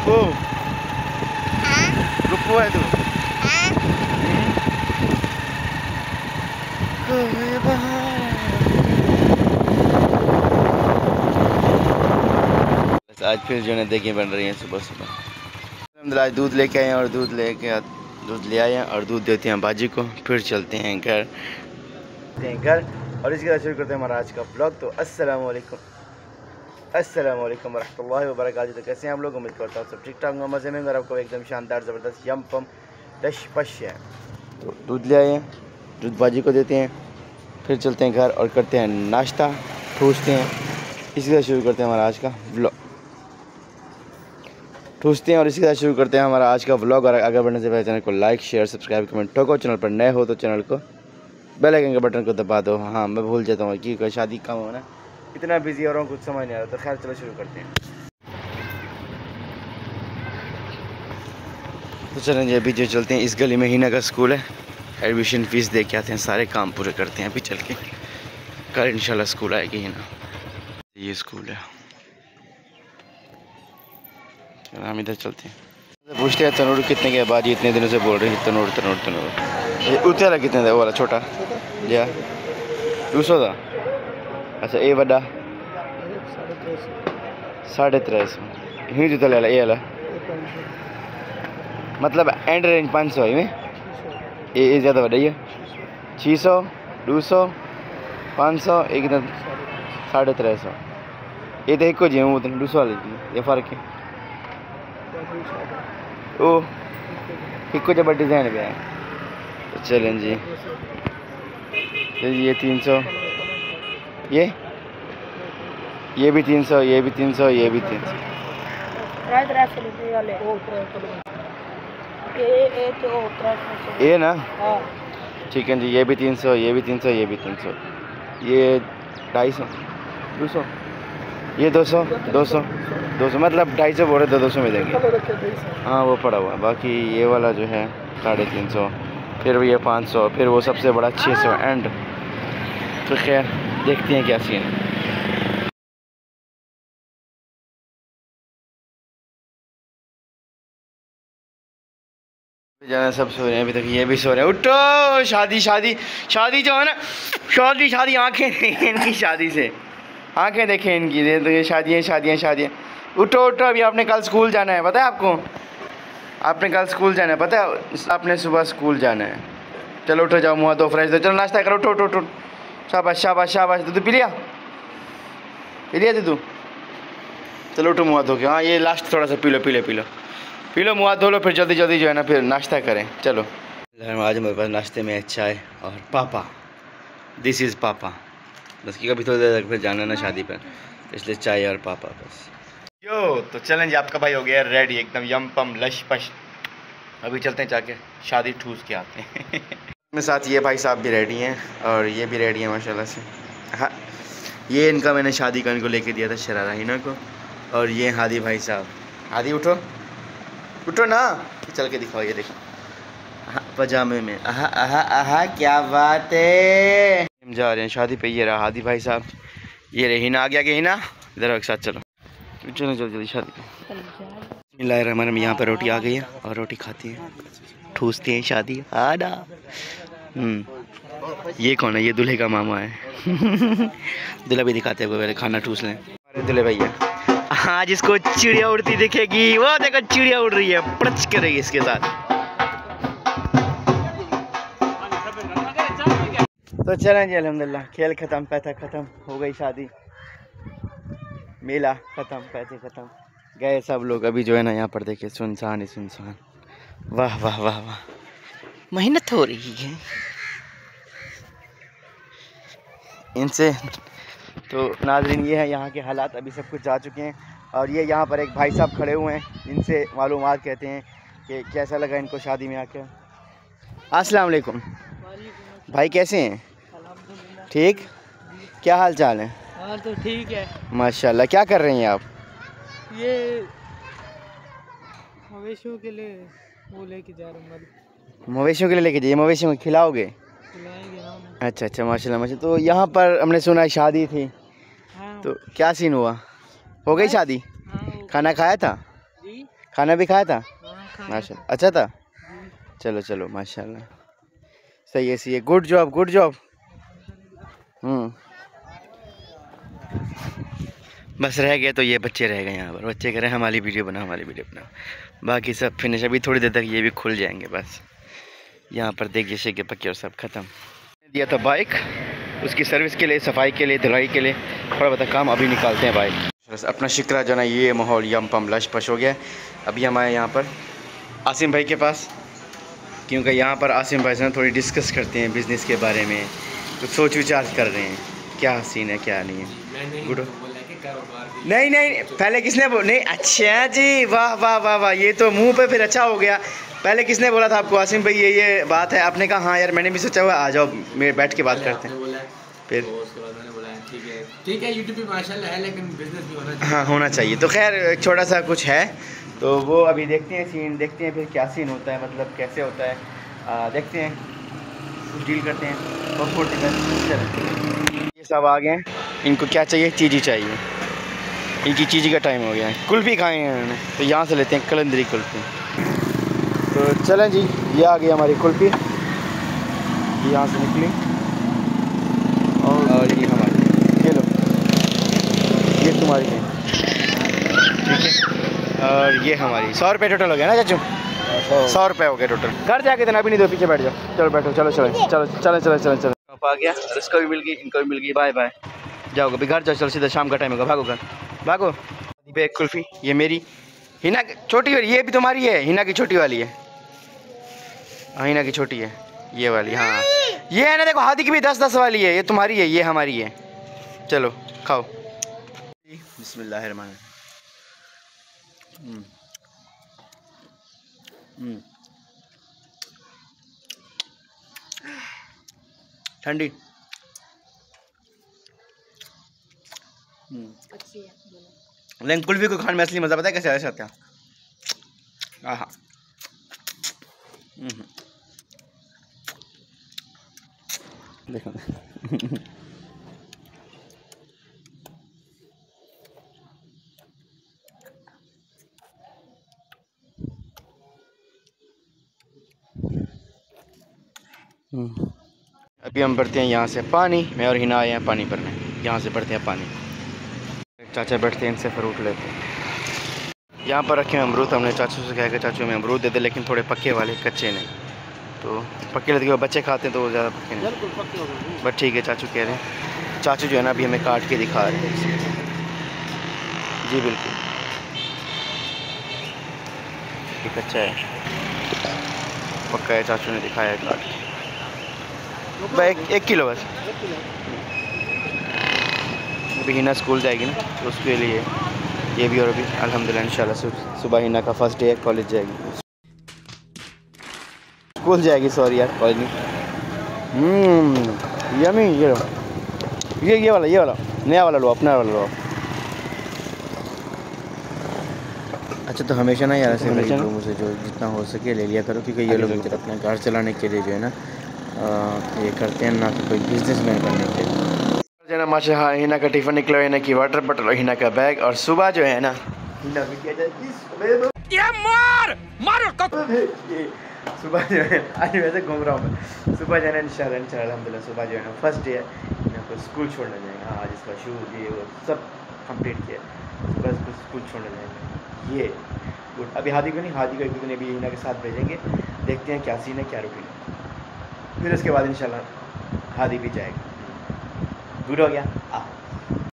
रुको रुको है तू। आज फिर जो है देखें बन रही हैं सुबह सुबह। हम आज दूध लेके आए हैं और दूध ले आए हैं और दूध देते हैं बाजी को। फिर चलते हैं घर और इसके साथ शुरू करते हैं हमारा आज का ब्लॉग। तो अस्सलाम वालेकुम वरहमतुल्लाहि वबरकातुहू। तो कैसे हैं आप लोग? उम्मीद करता हूँ सब ठीक ठाक होंगे, मज़े में। अगर आपको एकदम शानदार ज़बरदस्त यम पम डश पश है। तो दूध ले आए हैं, दूध बाजी को देते हैं, फिर चलते हैं घर और करते हैं नाश्ता, ठूसते हैं। इसी तरह शुरू करते हैं हमारा आज का व्लॉग। और इसी तरह शुरू करते हैं हमारा आज का व्लॉग। और आगे बढ़ने से पहले चैनल को लाइक शेयर सब्सक्राइब कमेंट ठोको। चैनल पर नए हो तो चैनल को बेल आइकन के बटन को दबा दो। हाँ, मैं भूल जाता हूँ कि शादी कम हो ना, इतना बिजी हो रहा हूँ, कुछ समझ नहीं आ रहा। तो खैर चलो शुरू करते हैं। तो चलें जी, अभी जो चलते हैं इस गली में हिना का स्कूल है, एडमिशन फ़ीस दे के आते हैं, सारे काम पूरे करते हैं अभी चल के। कल इंशाल्लाह स्कूल आएगी हिना। ये स्कूल है, चलो हम इधर चलते हैं। पूछते हैं तनूर कितने के बाद, इतने दिनों से बोल रहे हैं तनूर। ये उतने वाला कितने था? वो वाला छोटा या 200 था? अच्छा, ये बड़ा 350 ही जूता ले ला। ये वाला मतलब एंड रेंज 500 है में। ये ज़्यादा बड़ा है 600 200 500 एक 350। ये तो एक को जी 200 वाली ये फ़र्क है। ओ एक को जब डिज़ाइन भी है। तो चलें जी, ये 300, ये भी 300, ये भी 300, ये भी 300। ये ना ठीक है जी। ये भी 300, ये भी 300, ये भी 300, ये 250 200, ये 200 मतलब 250 बोल रहे थे, 200 में देंगे। हाँ वो पड़ा हुआ। बाकी ये वाला जो है 350, फिर ये 500, फिर वो सबसे बड़ा 600 एंड। तो खैर देखते हैं क्या सीन है। जाना सब सो रहे हैं अभी तक, ये भी सो रहे हैं। उठो, शादी जो है ना, शादी आंखें इनकी शादी से, आंखें देखें इनकी। तो ये शादियाँ। उठो अभी आपने कल स्कूल जाना है, पता है आपको? आपने कल स्कूल जाना है, पता है? आपने सुबह स्कूल जाना है। चलो उठो, जाओ, मुँह धो, फ्रेश दो, चलो नाश्ता करो। उठो। शाबाश। दूध पी लिया तू? चलो उठो, मुँह धो के। हाँ, ये लास्ट थोड़ा सा पी लो, मुँह धो लो, फिर जल्दी जो है ना फिर नाश्ता करें। चलो आज मेरे पास नाश्ते में चाय और पापा। दिस इज़ पापा। बस कि कभी थोड़ी देर तक फिर जाना ना शादी पर, इसलिए चाय और पापा बस। यो तो चलें जी, आपका भाई हो गया रेडी एकदम यम पम लश पश। अभी चलते हैं जाके शादी ठूस के आते हैं। मेरे साथ ये भाई साहब भी रेडी हैं और ये भी रेडी हैं माशाल्लाह से। हाँ, ये इनका मैंने शादी का इनको लेके दिया था शरारा हिना को। और ये हादी भाई साहब। हादी उठो ना, चल के दिखाओ। ये देखो पजामे में। आहा क्या बात है। हम जा रहे हैं शादी पे। ये रहा हादी भाई साहब, ये रहे हिना। आ गया हिना, इधर एक साथ चलो जल्दी शादी पे। बिस्मिल्लाहिर्रहमानिर्रहीम। यहाँ पर रोटी आ गई है और रोटी खाती हैं, ठूसते हैं शादी। आना ये कौन है? ये दूल्हे का मामा है। दूल्हा भी दिखाते हुए पहले खाना ठूस लें। दूल्हे भैया आज इसको चिड़िया उड़ती दिखेगी। वो देखो चिड़िया उड़ रही है, प्रच कर रही है इसके साथ। तो चलें जी, अल्हम्दुलिल्लाह खेल ख़त्म, पैसा ख़त्म, हो गई शादी, मेला ख़त्म, पैसे ख़त्म, गए सब लोग। अभी जो है ना यहाँ पर देखिए सुनसान ही सुनसान। वाह, मेहनत हो रही है इनसे। तो नाज़रीन ये है यहाँ के हालात। अभी सब कुछ जा चुके हैं और ये यहाँ पर एक भाई साहब खड़े हुए हैं, इनसे मालूमात कहते हैं कि कैसा लगा इनको शादी में आके। अस्सलाम वालेकुम भाई, कैसे हैं? ठीक, क्या हाल चाल है? हाँ तो ठीक है माशाल्लाह। क्या कर रही हैं आप? ये मवेशियों के लिए वो लेके जा रहा हूँ। मवेशियों के लिए लेके जाइए, मवेशियों को खिलाओगे? खिलाएंगे ना। अच्छा माशाल्लाह। तो यहाँ पर हमने सुना शादी थी। हाँ। तो क्या सीन हुआ? हो गई शादी? हाँ, खाना खाया था? जी? खाना भी खाया था? हाँ, खाना माशाल्लाह, अच्छा था। जी। चलो चलो माशाल्लाह, सही है, सही है, गुड जॉब गुड जॉब। बस रह गया तो ये बच्चे रह गए यहाँ पर, बच्चे कह रहे हैं हमारी वीडियो बनाओ, हमारी वीडियो बनाओ। बाकी सब फिनिश, अभी थोड़ी देर तक ये भी खुल जाएंगे बस। यहाँ पर देखिए शेके पक्के और सब ख़त्म। दिया था बाइक उसकी सर्विस के लिए, सफाई के लिए, धुलाई के लिए, थोड़ा बहुत काम अभी निकालते हैं बाइक। बस अपना शिकरा जो ना ये माहौल यम पम लश पश हो गया। अभी हम आए यहाँ पर आसिम भाई के पास, क्योंकि यहाँ पर आसिम भाई से थोड़ी डिस्कस करते हैं बिज़नेस के बारे में, कुछ सोच विचार कर रहे हैं क्या सीन है क्या नहीं है। गुड, नहीं नहीं पहले किसने नहीं, अच्छा जी, वाह वाह वाह वाह, ये तो मुंह पे फिर अच्छा हो गया। पहले किसने बोला था आपको आसिम भाई ये बात है? आपने कहा हाँ यार मैंने भी सोचा हुआ, आ जाओ मेरे बैठ के बात करते हैं। फिर तो उसके बाद मैंने बोला ठीक है यूट्यूब पे माशाल्लाह है, लेकिन बिजनेस भी होना चाहिए। हाँ होना चाहिए। तो खैर एक छोटा सा कुछ है, तो वो अभी देखते हैं सीन, देखते हैं फिर क्या सीन होता है, मतलब कैसे होता है, देखते हैं, कुछ डील करते हैं। चलो ये सब आ गए हैं, इनको क्या चाहिए? चीज़ी चाहिए, इनकी चीज़ी का टाइम हो गया है। कुल्फ़ी खाए हैं इन्होंने, तो यहाँ से लेते हैं कलंदरी कुल्फ़ी। तो चलें जी, ये आ गई हमारी कुल्फ़ी, यहाँ से निकली और ये हमारी, ये लो, ये तुम्हारी है, ठीक है। और ये हमारी 100 रुपये टोटल हो गया ना चाचू? 100 रुपये हो गया टोटल। घर जाके देना, अभी नहीं दो, पीछे बैठ जाओ। चलो बैठो, चलो चलो चलो चलो चलो चलो चलो। आ गया, इसको भी मिल गई, इनको भी मिल गई, बाय बाय। जाओ अभी घर जाओ, चलो सीधा शाम का टाइम होगा, भागो घर भागो। एक कुल्फ़ी ये मेरी, हिना छोटी वाली, ये भी तुम्हारी है, हिना की छोटी वाली है, हिना की छोटी है ये वाली। हाँ ये है ना, देखो हाथी की भी 10-10 वाली है, ये तुम्हारी है, ये हमारी है। चलो खाओ। बिस्मिल्लाहिर्रहमानिर्रहीम। ठंडी लेकिन कुल्फ़ी को खाने में असली मज़ा पता है कैसे आता है? आहा देखो अभी हम भरते हैं यहाँ से पानी, मैं और हिना आए हैं पानी भरने, यहाँ से भरते हैं पानी। चाचा बैठते हैं, इनसे फ्रूट लेते हैं। यहाँ पर रखे हैं अमरूद, हमने चाचू से कहा कि चाचू हमें अमरूद दे दे, लेकिन थोड़े पक्के वाले, कच्चे नहीं। तो पक्के लेते बच्चे खाते हैं तो वो ज़्यादा पक्के नहीं, बट ठीक है चाचू कह रहे हैं। चाचू जो है ना अभी हमें काट के दिखा रहे हैं। जी बिल्कुल, ये कच्चा है, पक्का है, चाचू ने दिखाया है काट के। भाई 1 किलो बस। अभी हिना स्कूल जाएगी ना, तो उसके लिए ये भी, और अभी अल्हम्दुलिल्लाह इंशाल्लाह सुबह हिना का फर्स्ट डे है, कॉलेज जाएगी, स्कूल जाएगी, सॉरी यार कॉलेज नहीं। यमी, ये लो, ये वाला नया वाला लो, अपना वाला लो। अच्छा तो हमेशा ना यार ऐसे लोगों से जो जितना हो सके ले लिया करो, क्योंकि ये लोग अपने घर चलाने के लिए जो है ना ये करते हैं, ना कि कोई बिजनेसमैन बनने के लिए। ना माशा हाँ, हिना का टिफ़िन निकला, हिना की वाटर बॉटल और हिना का बैग, और सुबह जो है ना हिना भी किया जाए सुबह जो है, आज वैसे घूम रहा हूँ मैं, सुबह जो है ना इंशाल्लाह अल्हम्दुलिल्लाह सुबह जो है ना फर्स्ट डे है, हिना को स्कूल छोड़ने जाएंगे। हाँ आज इसका शूज़ ये वो सब कंप्लीट किया, सुबह इसको स्कूल छोड़ने जाएंगे। ये गुड, अभी हादी को नहीं, हादी को एक दिन अभी हिना के साथ भेजेंगे, देखते हैं क्या सीन है क्या रूटीन, फिर उसके बाद इंशाल्लाह हादी भी जाएगी। गुड हो गया।